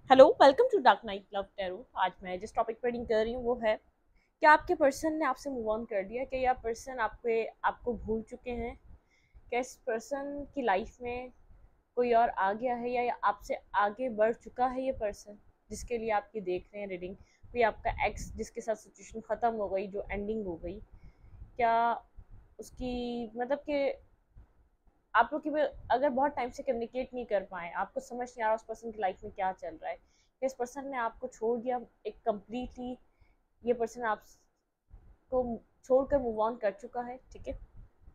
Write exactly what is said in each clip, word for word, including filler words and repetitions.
Hello, welcome to dark night love tarot. आज मैं जिस टॉपिक पर रीडिंग कर रही हूँ वो है, क्या आपके पर्सन ने आपसे मूव ऑन कर दिया? क्या यह पर्सन आपके आपको भूल चुके हैं? क्या इस पर्सन की लाइफ में कोई और आ गया है, या ये आपसे आगे बढ़ चुका है? ये पर्सन जिसके लिए आप ये देख रहे हैं रीडिंग, कोई आपका एक्स जिसके साथ सिचुएशन ख़त्म हो गई, जो एंडिंग हो गई, क्या उसकी मतलब कि आप लोग की भी अगर बहुत टाइम से कम्युनिकेट नहीं कर पाए, आपको समझ नहीं आ रहा उस पर्सन की लाइफ में क्या चल रहा है, कि इस पर्सन ने आपको छोड़ दिया एक कम्प्लीटली, ये पर्सन आपको छोड़कर मूव ऑन कर चुका है। ठीक है,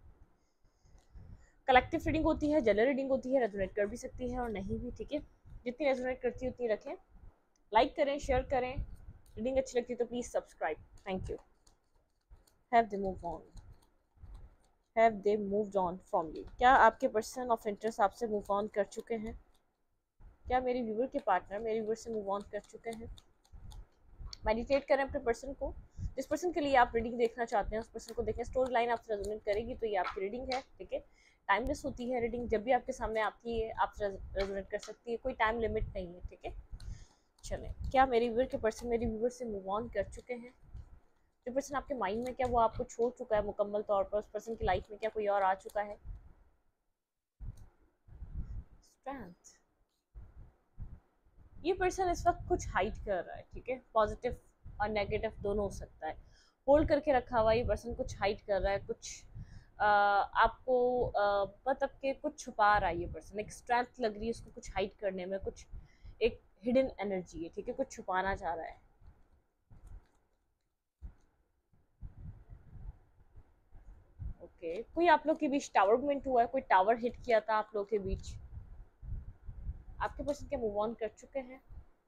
कलेक्टिव रीडिंग होती है, जनरल रीडिंग होती है, रेजोनेट कर भी सकती है और नहीं भी। ठीक है, जितनी रेजोनेट करती है उतनी रखें, लाइक करें, शेयर करें। रीडिंग अच्छी लगती है तो please subscribe. Thank you. Have they move on? Have they moved on from you? क्या आपके पर्सन ऑफ इंटरेस्ट आपसे मूव ऑन कर चुके हैं? क्या मेरी व्यूवर के पार्टनर मेरे व्यूवर से मूव ऑन कर चुके हैं? मेडिटेट करें अपने पर्सन को, जिस पर्सन के लिए आप रीडिंग देखना चाहते हैं उस पर्सन को देखें। स्टोरी लाइन आपसे रेजोनेट करेगी तो ये आपकी रीडिंग है। ठीक है, टाइमलेस होती है रीडिंग, जब भी आपके सामने आती है आप रेजोनेट कर सकती है, कोई टाइम लिमिट नहीं है। ठीक है, चलें। क्या मेरी व्यूवर के पर्सन मेरी व्यूवर से मूव ऑन कर चुके हैं? जो पर्सन आपके माइंड में, क्या वो आपको छोड़ चुका है मुकम्मल तौर पर? उस पर्सन की लाइफ में क्या कोई और आ चुका है? स्ट्रेंथ। ये पर्सन इस वक्त कुछ हाइड कर रहा है। ठीक है, पॉजिटिव और नेगेटिव दोनों हो सकता है। होल्ड करके रखा हुआ ये पर्सन कुछ हाइड कर रहा है, कुछ आ, आपको आ, मतलब के कुछ छुपा रहा है। ये पर्सन एक स्ट्रेंथ लग रही है उसको कुछ हाइड करने में, कुछ एक हिडन एनर्जी है। ठीक है, कुछ छुपाना चाह रहा है। ओके, कोई आप लोग के बीच टावर मूवमेंट हुआ है, कोई टावर हिट किया था आप लोग के बीच? आपके पर्सन क्या मूव ऑन कर चुके हैं?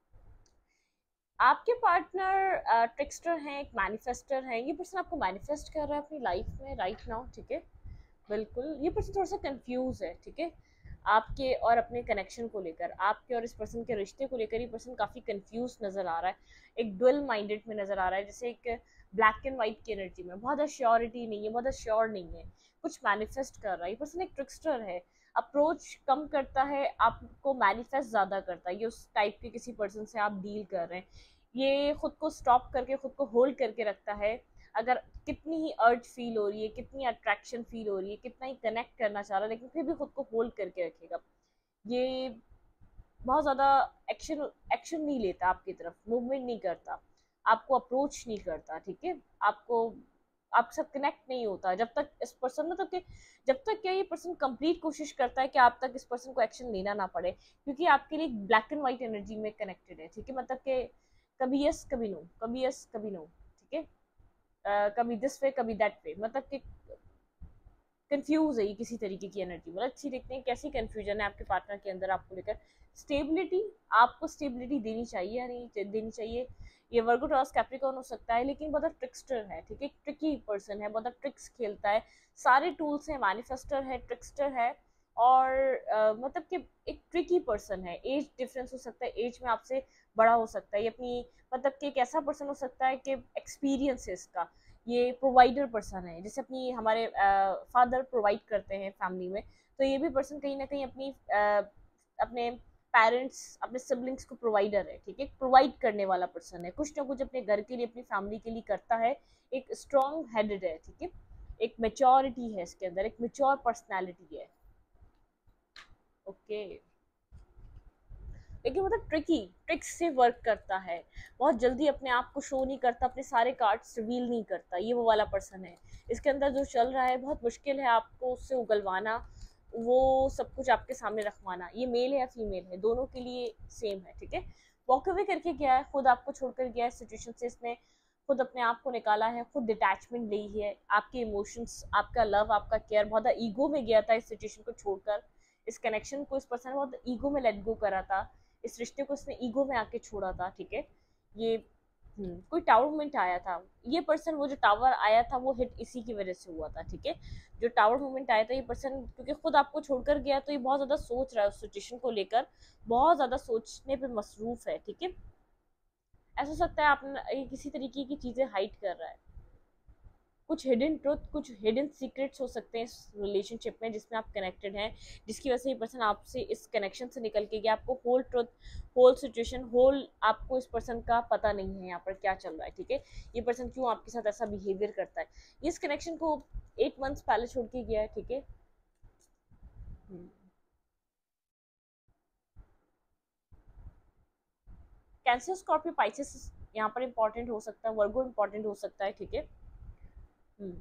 आपके पार्टनर ट्रिक्स्टर हैं, एक मैनिफेस्टर हैं। ये पर्सन आपको मैनिफेस्ट कर रहा है अपनी लाइफ में राइट नाउ। ठीक है, बिल्कुल। ये पर्सन थोड़ा सा कंफ्यूज है। ठीक है, आपके और अपने कनेक्शन को लेकर, आपके और इस पर्सन के रिश्ते को लेकर ये पर्सन काफ़ी कंफ्यूज नज़र आ रहा है, एक डुअल माइंडेड में नज़र आ रहा है, जैसे एक ब्लैक एंड वाइट की एनर्जी में। बहुत श्योरिटी नहीं है, बहुत श्योर नहीं है, कुछ मैनिफेस्ट कर रहा है। ये पर्सन एक ट्रिक्स्टर है, अप्रोच कम करता है, आपको मैनिफेस्ट ज़्यादा करता है। ये उस टाइप के किसी पर्सन से आप डील कर रहे हैं। ये खुद को स्टॉप करके, खुद को होल्ड करके रखता है। अगर कितनी ही अर्ज फील हो रही है, कितनी अट्रैक्शन फील हो रही है, कितना ही कनेक्ट करना चाह रहा है, लेकिन फिर भी खुद को होल्ड करके रखेगा। ये बहुत ज़्यादा एक्शन एक्शन नहीं लेता, आपकी तरफ मूवमेंट नहीं करता, आपको अप्रोच नहीं करता। ठीक है, आपको आपके साथ कनेक्ट नहीं होता जब तक इस पर्सन, मतलब कि जब तक क्या ये पर्सन कंप्लीट कोशिश करता है कि आप तक इस पर्सन को एक्शन लेना ना पड़े, क्योंकि आपके लिए ब्लैक एंड वाइट एनर्जी में कनेक्टेड है। ठीक है, मतलब कि कभी यस कभी नो, कभी यस कभी नो। ठीक है, अ, कभी दिस वे कभी दैट वे, मतलब कि कंफ्यूज है ये किसी तरीके की एनर्जी। मतलब अच्छी देखते हैं कैसी कंफ्यूजन है आपके पार्टनर के अंदर आपको लेकर। स्टेबिलिटी, आपको स्टेबिलिटी देनी चाहिए या नहीं देनी चाहिए? ये वर्गो टॉरस कैप्रिकॉर्न हो सकता है, लेकिन बहुत ट्रिक्स्टर है। ठीक है, ट्रिकी पर्सन है, बहुत ट्रिक्स खेलता है, सारे टूल्स हैं, मैनिफेस्टर है, ट्रिक्स्टर है, और uh, मतलब कि एक ट्रिकी पर्सन है। एज डिफरेंस हो सकता है, एज में आपसे बड़ा हो सकता है। ये अपनी मतलब कि एक ऐसा पर्सन हो सकता है कि एक्सपीरियंस है इसका। ये प्रोवाइडर पर्सन है, जैसे अपनी हमारे फादर प्रोवाइड करते हैं फैमिली में, तो ये भी पर्सन कहीं ना कहीं अपनी uh, अपने पेरेंट्स, अपने सिबलिंग्स को प्रोवाइडर है। ठीक है, प्रोवाइड करने वाला पर्सन है, कुछ ना कुछ अपने घर के लिए, अपनी फैमिली के लिए करता है। एक स्ट्रॉन्ग हेडेड है। ठीक है, एक मेच्योरिटी है इसके अंदर, एक मेच्योर पर्सनैलिटी है। ओके, लेकिन मतलब ट्रिकी, ट्रिक्स से वर्क करता है, बहुत जल्दी अपने आप को शो नहीं करता, अपने सारे कार्ड्स रिवील नहीं करता। ये वो वाला पर्सन है। इसके अंदर जो चल रहा है बहुत मुश्किल है आपको उससे उगलवाना, वो सब कुछ आपके सामने रखवाना। ये मेल है या फीमेल है, दोनों के लिए सेम है। ठीक है, वॉक अवे करके गया है, खुद आपको छोड़कर गया है सिचुएशन से, इसने खुद अपने आप को निकाला है, खुद डिटैचमेंट ली है। आपके इमोशंस, आपका लव, आपका केयर, बहुत ईगो में गया था इस सिचुएशन को छोड़कर। इस कनेक्शन को इस पर्सन ने बहुत ईगो में लेट गो करा था, इस रिश्ते को इसने ईगो में आके छोड़ा था। ठीक है, ये हम्म, कोई टावर मूवमेंट आया था। ये पर्सन, वो जो टावर आया था वो हिट इसी की वजह से हुआ था। ठीक है, जो टावर मूवमेंट आया था, ये पर्सन क्योंकि खुद आपको छोड़कर गया तो ये बहुत ज़्यादा सोच रहा है उस सिचुएशन को लेकर, बहुत ज़्यादा सोचने पे मसरूफ है। ठीक है, ऐसा हो सकता है आप ये किसी तरीके की चीज़ें हाइड कर रहा है, कुछ हिडन ट्रुथ, कुछ हिडन सीक्रेट्स हो सकते हैं इस रिलेशनशिप में जिसमें आप कनेक्टेड हैं, जिसकी वजह से ये पर्सन आपसे इस कनेक्शन से निकल के गया, आपको whole truth, whole situation, whole आपको इस पर्सन का पता नहीं है यहाँ पर क्या चल रहा है, ठीक है, ये पर्सन क्यों आपके साथ ऐसा बिहेवियर करता है। इस कनेक्शन को एट मंथ्स पहले छोड़ के गया है, ठीक है। कैंसर, स्कॉर्पियो, पाइसेस यहाँ पर इंपॉर्टेंट हो सकता है, वर्गो इंपॉर्टेंट हो सकता है, ठीक है। हम्म।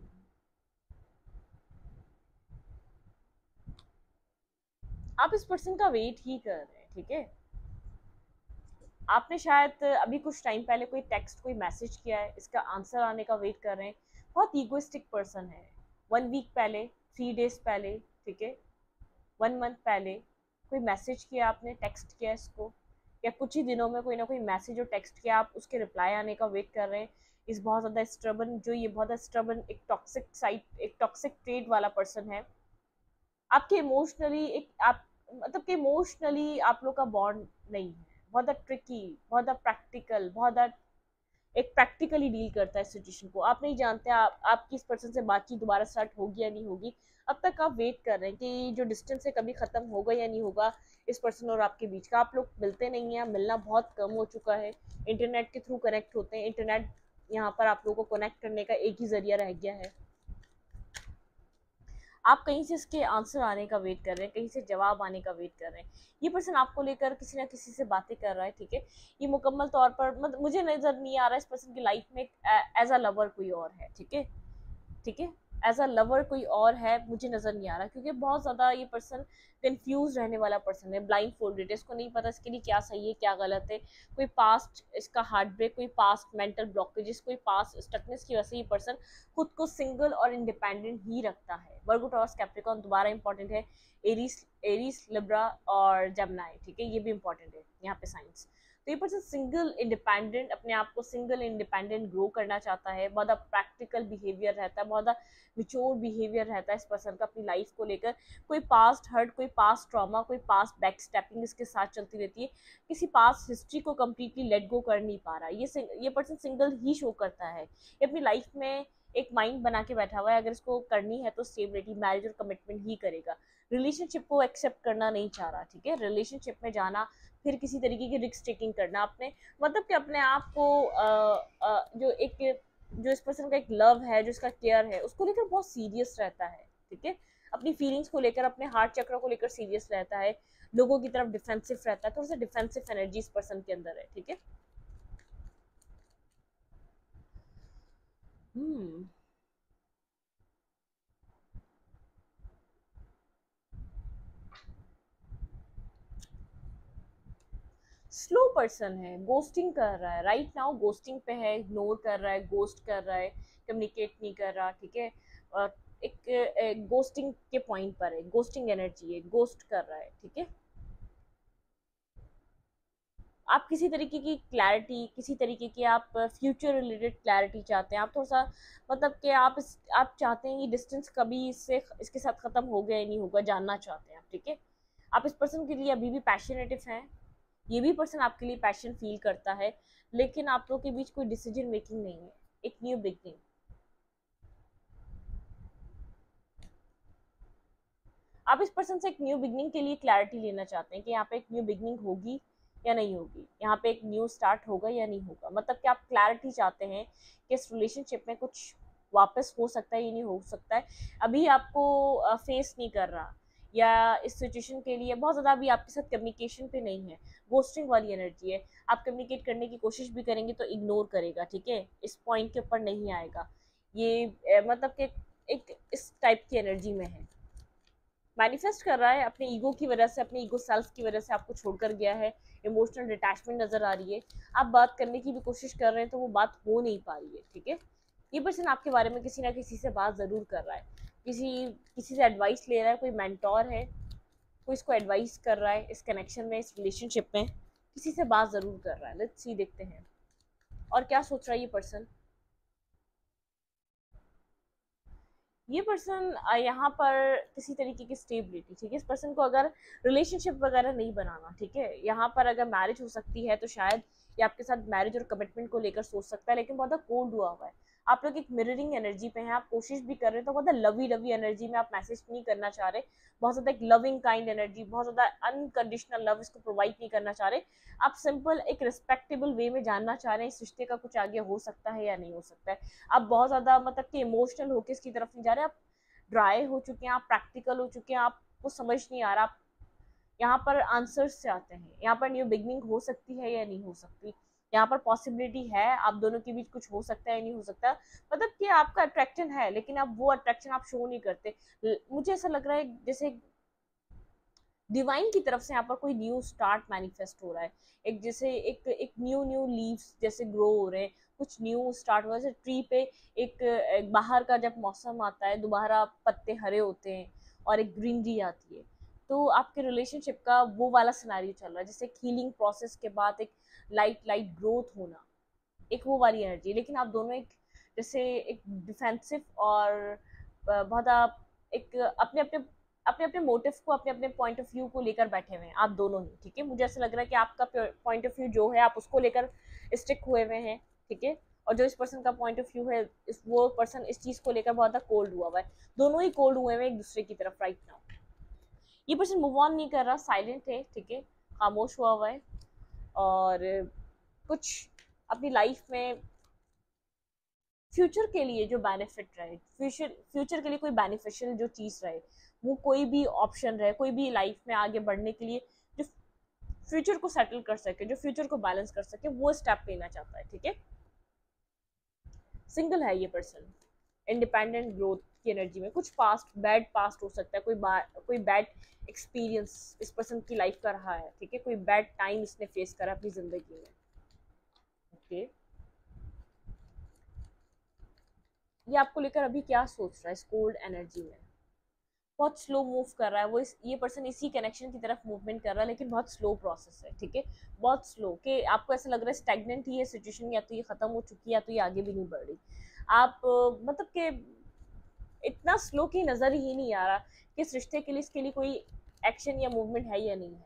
आप इस पर्सन का वेट ही कर रहे हैं, ठीक है। आपने शायद अभी कुछ टाइम पहले कोई टेक्स्ट, कोई मैसेज किया है, इसका आंसर आने का वेट कर रहे हैं। बहुत ईगोइस्टिक पर्सन है। वन वीक पहले, थ्री डेज पहले, ठीक है, वन मंथ पहले कोई मैसेज किया आपने, टेक्स्ट किया इसको, या कुछ ही दिनों में कोई ना कोई मैसेज और टेक्स्ट किया, आप उसके रिप्लाई आने का वेट कर रहे हैं। इस बहुत ज़्यादा स्ट्रबन, जो ये बहुत ज़्यादा स्ट्रबन, एक टॉक्सिक साइड, एक टॉक्सिक ट्रेड वाला पर्सन है। आपके इमोशनली एक आप मतलब कि इमोशनली आप लोग का बॉन्ड नहीं है, बहुत ज़्यादा ट्रिकी, बहुत ज़्यादा प्रैक्टिकल, बहुत ज़्यादा एक प्रैक्टिकली डील करता है सिचुएशन को। आप नहीं जानते आप आपकी इस पर्सन से बातचीत दोबारा स्टार्ट होगी या नहीं होगी। अब तक आप वेट कर रहे हैं कि जो डिस्टेंस है कभी ख़त्म होगा या नहीं होगा इस पर्सन और आपके बीच का। आप लोग मिलते नहीं हैं, मिलना बहुत कम हो चुका है, इंटरनेट के थ्रू कनेक्ट होते हैं। इंटरनेट यहाँ पर आप लोगों को कनेक्ट करने का एक ही ज़रिया रह गया है। आप कहीं से इसके आंसर आने का वेट कर रहे हैं, कहीं से जवाब आने का वेट कर रहे हैं। ये पर्सन आपको लेकर किसी ना किसी से बातें कर रहा है, ठीक है। ये मुकम्मल तौर पर मतलब मुझे नजर नहीं आ रहा है इस पर्सन की लाइफ में एज अ लवर कोई और है, ठीक है, ठीक है, एज अ लवर कोई और है, मुझे नजर नहीं आ रहा, क्योंकि बहुत ज्यादा ये पर्सन कंफ्यूज रहने वाला पर्सन है, ब्लाइंड फोल्डेड है, इसको नहीं पता इसके लिए क्या सही है क्या गलत है। कोई पास्ट इसका हार्ट ब्रेक, कोई पास्ट मेंटल ब्लॉकेजेस, कोई पास्ट स्टकनेस की वजह से ये पर्सन खुद को सिंगल और इंडिपेंडेंट ही रखता है। वर्गो, टॉरस, कैप्रिकॉर्न दोबारा इंपॉर्टेंट है, एरीज, एरीज, लिब्रा और जेमिनी, ठीक है, ये भी इंपॉर्टेंट है यहाँ पे साइंस। तो ये पर्सन सिंगल इंडिपेंडेंट, अपने आप को सिंगल इंडिपेंडेंट ग्रो करना चाहता है, बहुत प्रैक्टिकल बिहेवियर रहता है, बहुत मिच्योर बिहेवियर रहता है इस पर्सन का अपनी लाइफ को लेकर। कोई पास्ट हर्ट, कोई पास्ट ट्रॉमा, कोई पास्ट बैक स्टेपिंग इसके साथ चलती रहती है, किसी पास्ट हिस्ट्री को कम्प्लीटली लेट गो कर नहीं पा रहा। ये ये पर्सन सिंगल ही शो करता है, ये अपनी लाइफ में एक माइंड बना के बैठा हुआ है, अगर इसको करनी है तो स्टेबिलिटी, मैरिज और कमिटमेंट ही करेगा। रिलेशनशिप को एक्सेप्ट करना नहीं चाह रहा, ठीक है, रिलेशनशिप में जाना, फिर किसी तरीके की रिस्क टेकिंग करना, अपने मतलब कि अपने आप को आ, आ, जो एक जो इस पर्सन का एक लव है, जो इसका केयर है, उसको लेकर बहुत सीरियस रहता है, ठीक है, अपनी फीलिंग्स को लेकर, अपने हार्ट चक्र को लेकर सीरियस रहता है, लोगों की तरफ डिफेंसिव रहता है, थोड़ा सा डिफेंसिव एनर्जी इस पर्सन के अंदर है, ठीक है। हम्म स्लो पर्सन है, गोस्टिंग कर रहा है राइट नाउ, गोस्टिंग पे है, इग्नोर कर रहा है, गोस्ट कर रहा है, कम्युनिकेट नहीं कर रहा, ठीक है, और एक गोस्टिंग के पॉइंट पर है, गोस्टिंग एनर्जी है, गोस्ट कर रहा है, ठीक है। आप किसी तरीके की क्लैरिटी, किसी तरीके की आप फ्यूचर रिलेटेड क्लैरिटी चाहते हैं, आप थोड़ा सा मतलब कि आप इस आप चाहते हैं कि डिस्टेंस कभी इससे इसके साथ ख़त्म हो गया या नहीं होगा, जानना चाहते हैं आप, ठीक है। आप इस पर्सन के लिए अभी भी पैशनेटिव हैं, ये भी पर्सन आपके लिए पैशन फील करता है, लेकिन आप लोगों के बीच कोई डिसीजन मेकिंग नहीं है, एक न्यू बिगनिंग। आप इस पर्सन से एक न्यू बिगनिंग के लिए क्लैरिटी लेना चाहते हैं कि यहाँ पे एक न्यू बिगनिंग होगी या नहीं होगी, यहाँ पे एक न्यू स्टार्ट होगा या नहीं होगा, मतलब कि आप क्लैरिटी चाहते हैं कि इस रिलेशनशिप में कुछ वापस हो सकता है या नहीं हो सकता है। अभी आपको फेस नहीं कर रहा, या इस सिचुएशन के लिए बहुत ज़्यादा अभी आपके साथ कम्युनिकेशन पे नहीं है, गोस्टिंग वाली एनर्जी है। आप कम्युनिकेट करने की कोशिश भी करेंगे तो इग्नोर करेगा, ठीक है, इस पॉइंट के ऊपर नहीं आएगा, ये ए, मतलब कि एक इस टाइप की एनर्जी में है, मैनिफेस्ट कर रहा है अपने ईगो की वजह से, अपने ईगो सेल्फ की वजह से आपको छोड़कर गया है, इमोशनल डिटैचमेंट नजर आ रही है, आप बात करने की भी कोशिश कर रहे हैं तो वो बात हो नहीं पा रही है, ठीक है। ये पर्सन आपके बारे में किसी ना किसी से बात ज़रूर कर रहा है, किसी किसी से एडवाइस ले रहा है, कोई मेंटोर है, कोई इसको एडवाइस कर रहा है इस कनेक्शन में, इस रिलेशनशिप में किसी से बात ज़रूर कर रहा है। लेट्स सी, देखते हैं और क्या सोच रहा है ये पर्सन। ये पर्सन यहाँ पर किसी तरीके की स्टेबिलिटी, ठीक है, इस पर्सन को अगर रिलेशनशिप वगैरह नहीं बनाना, ठीक है, यहाँ पर अगर मैरिज हो सकती है तो शायद ये आपके साथ मैरिज और कमिटमेंट को लेकर सोच सकता है, लेकिन बहुत कोल्ड हुआ हुआ है, आप लोग एक मिररिंग एनर्जी पे हैं, आप कोशिश भी कर रहे हैं, तो बहुत लवी लवी एनर्जी में आप मैसेज नहीं करना चाह रहे, बहुत ज्यादा एक लविंग काइंड एनर्जी, बहुत ज्यादा अनकंडीशनल लव इसको प्रोवाइड नहीं करना चाह रहे, आप सिंपल एक रिस्पेक्टेबल वे में जानना चाह रहे हैं इस रिश्ते का कुछ आगे हो सकता है या नहीं हो सकता है। आप बहुत ज्यादा मतलब कि इमोशनल होकर इसकी तरफ नहीं जा रहे, आप ड्राई हो चुके हैं, आप प्रैक्टिकल हो चुके हैं, आपको समझ नहीं आ रहा, आप यहाँ पर आंसर्स से आते हैं, यहाँ पर न्यू बिगनिंग हो सकती है या नहीं हो सकती, यहाँ पर पॉसिबिलिटी है आप दोनों के बीच कुछ हो सकता है या नहीं हो सकता, मतलब कि आपका अट्रैक्शन है लेकिन आप वो अट्रैक्शन आप शो नहीं करते। मुझे ऐसा लग रहा है जैसे डिवाइन की तरफ से यहाँ पर कोई न्यू स्टार्ट मैनिफेस्ट हो रहा है, एक जैसे एक एक न्यू न्यू लीव्स जैसे ग्रो हो रहे हैं, कुछ न्यू स्टार्ट हुआ, जैसे ट्री पे एक, एक बाहर का जब मौसम आता है दोबारा पत्ते हरे होते हैं और एक ग्रीनरी आती है, तो आपके रिलेशनशिप का वो वाला सिनेरियो चल रहा है, जैसे हीलिंग प्रोसेस के बाद एक लाइट लाइट ग्रोथ होना, एक वो वाली एनर्जी। लेकिन आप दोनों एक जैसे एक डिफेंसिव और बहुत आप एक अपने अपने अपने अपने मोटिव को, अपने अपने पॉइंट ऑफ व्यू को लेकर बैठे हुए हैं आप दोनों ही, ठीक है। मुझे ऐसा लग रहा है कि आपका पॉइंट ऑफ व्यू जो है आप उसको लेकर स्टिक हुए हुए हैं, ठीक है, और जो इस पर्सन का पॉइंट ऑफ व्यू है इस वो पर्सन इस चीज को लेकर बहुत कोल्ड हुआ हुआ है, दोनों ही कोल्ड हुए हुए एक दूसरे की तरफ राइट नाउ। ये पर्सन मूव ऑन नहीं कर रहा, साइलेंट है, ठीक है, खामोश हुआ हुआ है और कुछ अपनी लाइफ में फ्यूचर के लिए जो बेनिफिट रहे, फ्यूचर फ्यूचर के लिए कोई बेनिफिशियल जो चीज़ रहे, वो कोई भी ऑप्शन रहे, कोई भी लाइफ में आगे बढ़ने के लिए जो फ्यूचर को सेटल कर सके, जो फ्यूचर को बैलेंस कर सके, वो स्टेप लेना चाहता है, ठीक है। सिंगल है ये पर्सन, इंडिपेंडेंट ग्रोथ की एनर्जी में, कुछ पास्ट बैड पास्ट हो सकता है, कोई कोई बैड एक्सपीरियंस इस पर्सन की लाइफ का रहा है, ठीक है, कोई बैड टाइम इसने फेस करा अपनी जिंदगी में, ओके। ये आपको लेकर अभी क्या सोच रहा है इस कोल्ड एनर्जी में, बहुत स्लो मूव कर रहा है वो, इस ये पर्सन इसी कनेक्शन की तरफ मूवमेंट कर रहा है लेकिन बहुत स्लो प्रोसेस है, ठीक है, बहुत स्लो, कि आपको ऐसा लग रहा है स्टैग्नेंट ही है सिचुएशन, या तो ये खत्म हो चुकी है या तो ये आगे भी नहीं बढ़ रही, आप मतलब कि इतना स्लो की नजर ही नहीं आ रहा कि इस रिश्ते के लिए इसके लिए कोई एक्शन या मूवमेंट है या नहीं है,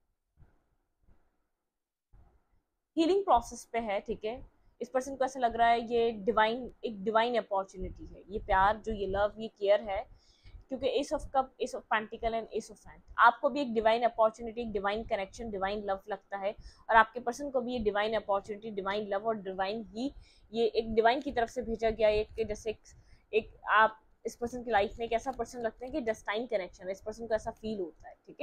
हीलिंग प्रोसेस पे है, ठीक है। इस पर्सन को ऐसा लग रहा है ये डिवाइन एक डिवाइन अपॉर्चुनिटी है, ये प्यार जो ये लव ये केयर है, क्योंकि ace of cup, ace of pentacle and ace of hand, आपको भी एक डिवाइन अपॉर्चुनिटी, एक डिवाइन कनेक्शन, डिवाइन लव लगता है, और आपके पर्सन को भी ये डिवाइन अपॉर्चुनिटी, डिवाइन लव और डिवाइन ही, ये एक डिवाइन की तरफ से भेजा गया एक जैसे एक, एक आप इस पर्सन की लाइफ में एक ऐसा पर्सन लगते हैं कि डेस्टाइन कनेक्शन है, इस पर्सन को ऐसा फील होता है, ठीक है।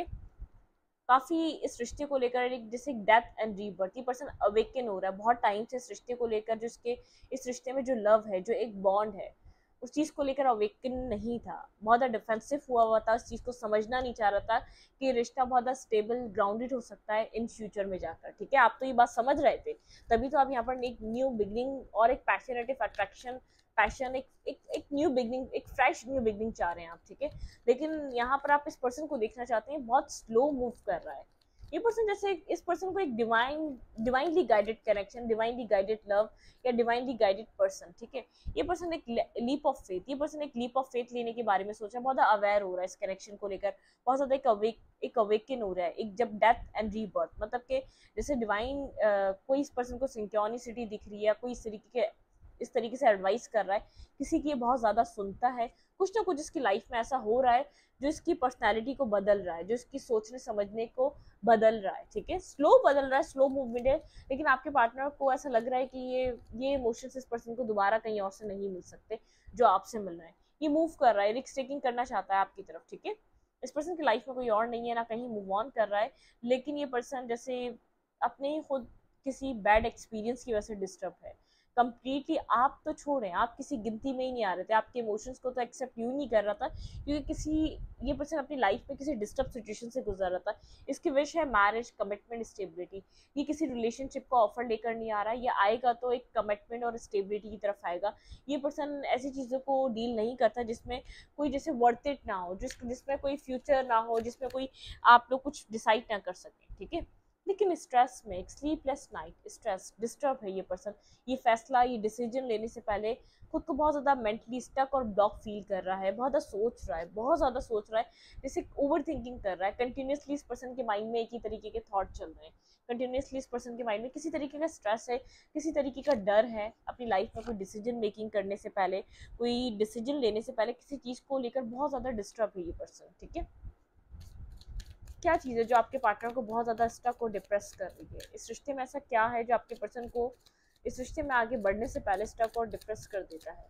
काफी इस रिश्ते को लेकर एक जैसे डेथ एंड रीबर्थ, ये पर्सन अवेकन हो रहा है बहुत टाइम से इस रिश्ते को लेकर, जो इसके इस रिश्ते में जो लव है, जो एक बॉन्ड है, उस चीज को लेकर अवेकन नहीं था, बहुत ज़्यादा डिफेंसिव हुआ हुआ था, उस चीज को समझना नहीं चाह रहा था कि रिश्ता बहुत ज़्यादा स्टेबल ग्राउंडेड हो सकता है इन फ्यूचर में जाकर, ठीक है। आप तो ये बात समझ रहे थे, तभी तो आप यहाँ पर एक न्यू बिगनिंग और एक पैशनेटिव अट्रैक्शन, पैशन, एक एक एक न्यू बिगनिंग, एक फ्रेश न्यू बिगनिंग चाह रहे हैं आप, ठीक है। लेकिन यहाँ पर आप इस पर्सन को देखना चाहते हैं बहुत स्लो मूव कर रहा है ये पर्सन, जैसे इस पर्सन को एक divine divinely guided connection, divinely guided love या डिवाइनली गाइडेड पर्सन, ठीक है। ये पर्सन एक लीप ऑफ फेथ, ये पर्सन एक लीप ऑफ फेथ लेने के बारे में सोच रहा है, बहुत अवेयर हो रहा है इस कनेक्शन को लेकर, बहुत ज्यादा एक अवेक एक अवेकन हो रहा है, एक जब डेथ एंड रीबर्थ, मतलब कि जैसे डिवाइन कोई इस पर्सन को सिंक्रोनिसिटी दिख रही है, कोई इस तरीके के इस तरीके से एडवाइस कर रहा है, किसी की बहुत ज्यादा सुनता है, कुछ ना कुछ इसकी लाइफ में ऐसा हो रहा है जो इसकी पर्सनैलिटी को बदल रहा है, जो इसकी सोचने समझने को बदल रहा है, ठीक है। स्लो बदल रहा है, स्लो मूवमेंट है, लेकिन आपके पार्टनर को ऐसा लग रहा है कि ये ये इमोशंस इस पर्सन को दोबारा कहीं और से नहीं मिल सकते जो आपसे मिल रहा है, ये मूव कर रहा है, रिस्क टेकिंग करना चाहता है आपकी तरफ, ठीक है। इस पर्सन की लाइफ में कोई और नहीं है, ना कहीं मूव ऑन कर रहा है, लेकिन ये पर्सन जैसे अपने ही खुद किसी बैड एक्सपीरियंस की वजह से डिस्टर्ब है कंप्लीटली। आप तो छोड़ें, आप किसी गिनती में ही नहीं आ रहे थे, आपके इमोशंस को तो एक्सेप्ट यूं नहीं कर रहा था, क्योंकि किसी ये पर्सन अपनी लाइफ में किसी डिस्टर्ब सिचुएशन से गुजर रहा था। इसकी विश है मैरिज, कमिटमेंट, स्टेबिलिटी। ये किसी रिलेशनशिप का ऑफर लेकर नहीं आ रहा, ये आएगा तो एक कमिटमेंट और स्टेबिलिटी की तरफ आएगा। ये पर्सन ऐसी चीज़ों को डील नहीं करता जिसमें कोई जैसे वर्थ इट ना हो, जिस जिसमें कोई फ्यूचर ना हो, जिसमें कोई आप लोग कुछ डिसाइड ना कर सकें, ठीक है। लेकिन स्ट्रेस में, एक स्लीपलेस नाइट, स्ट्रेस, डिस्टर्ब है ये पर्सन। ये फैसला, ये डिसीजन लेने से पहले खुद को बहुत ज़्यादा मेंटली स्टक और ब्लॉक फील कर रहा है, बहुत ज़्यादा सोच रहा है, बहुत ज़्यादा सोच रहा है, जैसे ओवर थिंकिंग कर रहा है कंटिन्यूसली। इस पर्सन के माइंड में एक ही तरीके के थॉट चल रहे हैं कंटिन्यूसली इस पर्सन के माइंड में किसी तरीके का स्ट्रेस है, किसी तरीके का डर है अपनी लाइफ में कोई डिसीजन मेकिंग करने से पहले, कोई डिसीजन लेने से पहले किसी चीज़ को लेकर बहुत ज़्यादा डिस्टर्ब है ये पर्सन, ठीक है। क्या चीज़ है जो आपके पार्टनर को बहुत ज़्यादा स्टक और डिप्रेस कर रही है? इस रिश्ते में ऐसा क्या है जो आपके पर्सन को इस रिश्ते में आगे बढ़ने से पहले स्टक और डिप्रेस कर देता है?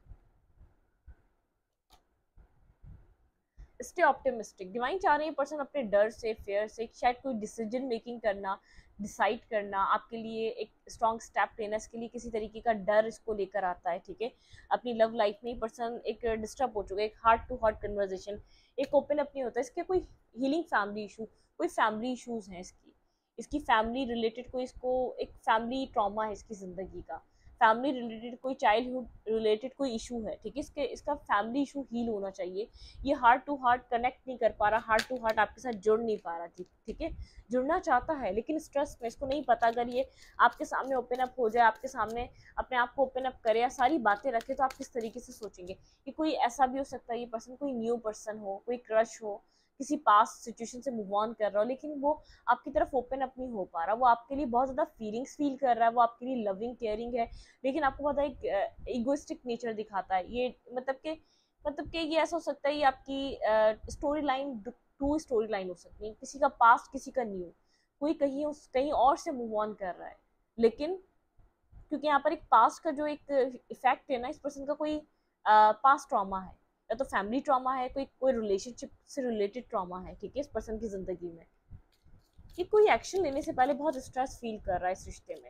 Stay optimistic. डिवाइन चाह रहे हैं पर्सन अपने डर से, फेयर से, शायद कोई डिसीजन मेकिंग करना, डिसाइड करना आपके लिए एक स्ट्रॉन्ग स्टेप लेना, इसके लिए किसी तरीके का डर इसको लेकर आता है, ठीक है। अपनी लव लाइफ में पर्सन एक डिस्टर्ब हो चुका है, एक हार्ट टू हार्ट कन्वर्जेशन, एक ओपन अप नहीं होता। इसके कोई हीलिंग फैमिली इशू, कोई फैमिली इशूज हैं इसकी, इसकी फैमिली रिलेटेड कोई इसको एक फैमिली ट्रॉमा है इसकी ज़िंदगी का, फैमिली रिलेटेड कोई चाइल्डहुड रिलेटेड कोई इशू है, ठीक है। इसके इसका फैमिली इशू हील होना चाहिए। ये हार्ट टू हार्ट कनेक्ट नहीं कर पा रहा, हार्ट टू हार्ट आपके साथ जुड़ नहीं पा रहा, ठीक है। जुड़ना चाहता है लेकिन स्ट्रेस में, इसको नहीं पता अगर ये आपके सामने ओपन अप हो जाए, आपके सामने अपने आप को ओपन अप करे या सारी बातें रखे, तो आप किस तरीके से सोचेंगे कि कोई ऐसा भी हो सकता है ये पर्सन कोई न्यू पर्सन हो, कोई क्रश हो, किसी पास्ट सिचुएशन से मूव ऑन कर रहा हो, लेकिन वो आपकी तरफ ओपन अप नहीं हो पा रहा, वो आपके लिए बहुत ज़्यादा फीलिंग्स फील कर रहा है, वो आपके लिए लविंग केयरिंग है, लेकिन आपको पता है एक इगोइस्टिक नेचर दिखाता है ये। मतलब कि मतलब कि ये ऐसा हो सकता है ये आपकी story line to story line हो सकती है, किसी का पास्ट किसी का न्यू, कोई कहीं उस कहीं और से मूव ऑन कर रहा है, लेकिन क्योंकि यहाँ पर एक पास्ट का जो एक इफेक्ट है ना, इस पर्सन का कोई पास्ट ट्रॉमा है, या तो फैमिली ट्रॉमा है, कोई कोई रिलेशनशिप से रिलेटेड ट्रॉमा है, ठीक है। इस पर्सन की जिंदगी में ये कोई एक्शन लेने से पहले बहुत स्ट्रेस फील कर रहा है इस रिश्ते में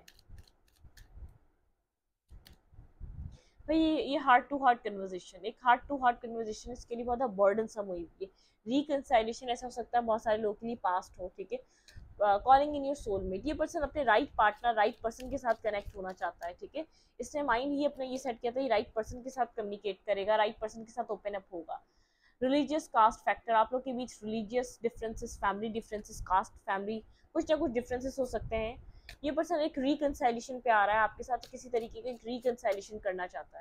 भाई। ये हार्ट टू हार्ट कन्वर्सेशन, एक हार्ट टू हार्ट कन्वर्सेशन इसके लिए बहुत बर्डन सम हुई है। रिकंसाइलेशन ऐसा हो सकता है बहुत सारे लोगों के लिए पास्ट हो, ठीक है। कॉलिंग इन योर सोलमेट, ये पर्सन अपने राइट पार्टनर, राइट पर्सन के साथ कनेक्ट होना चाहता है, ठीक है। इसने माइंड ही अपना ये सेट किया था, ये राइट पर्सन के साथ कम्युनिकेट करेगा, राइट पर्सन के साथ ओपन अप होगा। रिलीजियस कास्ट फैक्टर, आप लोग के बीच religious differences, family differences, caste family कुछ ना कुछ डिफरेंसेस हो सकते हैं। ये पर्सन एक रिकंसाइलेशन पे आ रहा है आपके साथ, किसी तरीके का एक रिकंसाइलेशन करना चाहता है।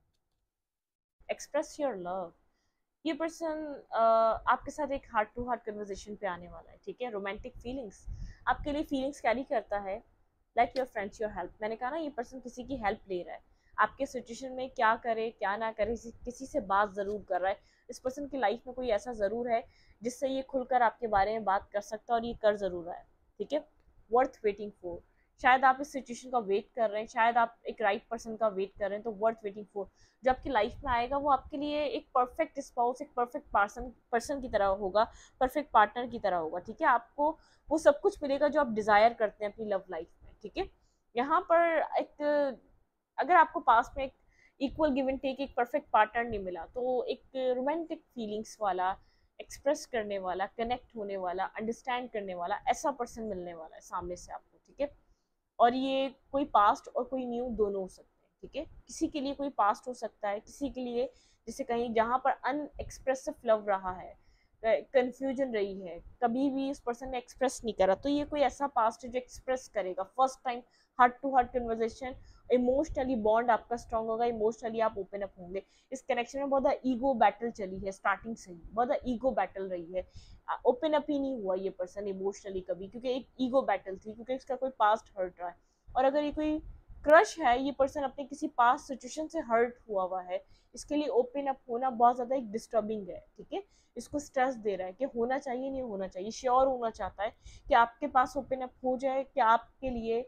एक्सप्रेस योर लव, ये पर्सन आपके साथ एक हार्ट टू हार्ट कन्वर्सेशन पे आने वाला है, ठीक है। रोमांटिक फीलिंग्स, आपके लिए फीलिंग्स कैरी करता है, like your friends your help. मैंने कहा ना ये पर्सन किसी की हेल्प ले रहा है, आपके सिचुएशन में क्या करे क्या ना करे किसी से बात ज़रूर कर रहा है। इस पर्सन की लाइफ में कोई ऐसा ज़रूर है जिससे ये खुलकर आपके बारे में बात कर सकता है, और ये कर ज़रूर रहा है, ठीक है। वर्थ वेटिंग फॉर, शायद आप इस सिचुएशन का वेट कर रहे हैं, शायद आप एक राइट right पर्सन का वेट कर रहे हैं, तो वर्थ वेटिंग फॉर जो आपकी लाइफ में आएगा वो आपके लिए एक परफेक्ट स्पाउस, एक परफेक्ट पर्सन पर्सन की तरह होगा, परफेक्ट पार्टनर की तरह होगा, ठीक है। आपको वो सब कुछ मिलेगा जो आप डिजायर करते हैं अपनी लव लाइफ में, ठीक है। यहाँ पर एक अगर आपको पास में एक इक्वल गिव एंड टेक, एक परफेक्ट पार्टनर नहीं मिला, तो एक रोमांटिक फीलिंग्स वाला, एक्सप्रेस करने वाला, कनेक्ट होने वाला, अंडरस्टैंड करने वाला ऐसा पर्सन मिलने वाला है सामने से आपको, ठीक है। और ये कोई पास्ट और कोई न्यू दोनों हो सकते हैं, ठीक है। किसी के लिए कोई पास्ट हो सकता है, किसी के लिए जैसे कहीं जहाँ पर अनएक्सप्रेसिव लव रहा है, कंफ्यूजन रही है, कभी भी उस पर्सन ने एक्सप्रेस नहीं करा, तो ये कोई ऐसा पास्ट है जो एक्सप्रेस करेगा first time, heart to heart conversation, emotionally bond आपका स्ट्रॉन्ग होगा, इमोशनली आप ओपन अप होंगे। इस कनेक्शन में बहुत ईगो बैटल चली है स्टार्टिंग से ही, बहुत ईगो बैटल रही है, ओपन अप ही नहीं हुआ ये पर्सन इमोशनली कभी, क्योंकि एक ईगो बैटल थी, क्योंकि इसका कोई पास्ट हर्ट रहा है। और अगर ये कोई क्रश है, ये पर्सन अपने किसी पास्ट सिचुएशन से हर्ट हुआ हुआ है, इसके लिए ओपन अप होना बहुत ज़्यादा एक डिस्टर्बिंग है, ठीक है। इसको स्ट्रेस दे रहा है कि होना चाहिए नहीं होना चाहिए, श्योर होना चाहता है कि आपके पास ओपन अप हो जाए, कि आपके लिए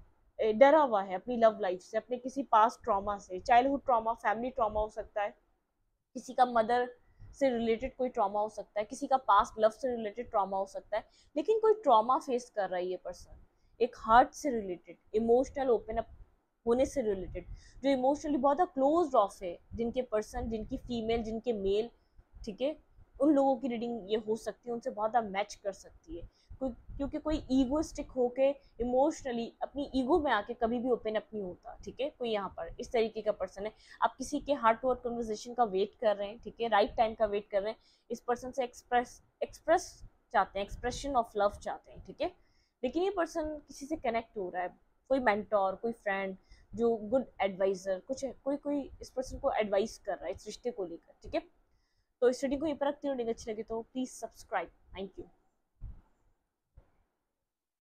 डरा हुआ है अपनी लव लाइफ से, अपने किसी पास्ट ट्रॉमा से, चाइल्डहुड ट्रॉमा, फैमिली ट्रॉमा हो सकता है, किसी का मदर से रिलेटेड कोई ट्रॉमा हो सकता है, किसी का पास्ट लव से रिलेटेड ट्रॉमा हो सकता है, लेकिन कोई ट्रॉमा फेस कर रहा है ये पर्सन एक हार्ट से रिलेटेड, इमोशनल ओपन अप होने से रिलेटेड, जो इमोशनली बहुत क्लोज ऑफ है, जिनके पर्सन, जिनकी फीमेल, जिनके मेल, ठीक है, उन लोगों की रीडिंग ये हो सकती है, उनसे बहुत ज़्यादा मैच कर सकती है, क्योंकि कोई ईगोइस्टिक होके इमोशनली अपनी ईगो में आके कभी भी ओपन अप नहीं होता, ठीक है। कोई यहाँ पर इस तरीके का पर्सन है, आप किसी के हार्ट टू हार्ट कन्वर्सेशन का वेट कर रहे हैं, ठीक है, राइट टाइम का वेट कर रहे हैं, इस पर्सन से एक्सप्रेस एक्सप्रेस चाहते हैं, एक्सप्रेशन ऑफ लव चाहते हैं, ठीक है। लेकिन ये पर्सन किसी से कनेक्ट हो रहा है, कोई मेंटोर, कोई फ्रेंड जो गुड एडवाइजर, कुछ है, कोई कोई इस पर्सन को एडवाइस कर रहा है इस रिश्ते को लेकर, ठीक है। तो इस रीडिंग को ये पर रखती हूँ, अच्छी लगी तो प्लीज सब्सक्राइब। Thank you.